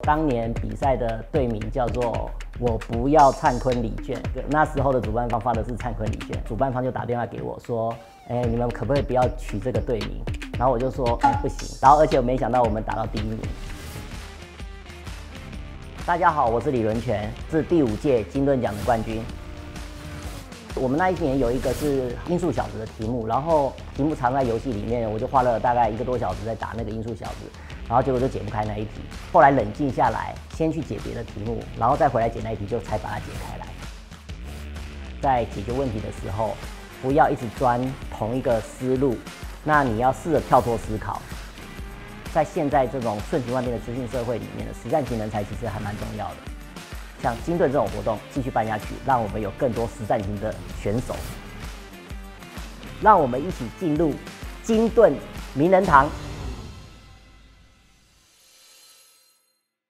当年比赛的队名叫做“我不要灿坤礼券”，那时候的主办方发的是灿坤礼券，主办方就打电话给我说：“你们可不可以不要取这个队名？”然后我就说：“不行。”然后而且我没想到我们打到第1名。大家好，我是李伦全，是第5届金盾奖的冠军。我们那一年有一个是音速小子的题目，然后题目藏在游戏里面，我就花了大概1个多小时在打那个音速小子，然后结果就解不开那一题。后来冷静下来，先去解别的题目，然后再回来解那一题，就才把它解开来。在解决问题的时候，不要一直钻同一个思路，那你要试着跳脱思考。在现在这种瞬息万变的资讯社会里面的实战型人才其实还蛮重要的。像金盾这种活动继续办下去，让我们有更多实战型的选手。让我们一起进入金盾名人堂。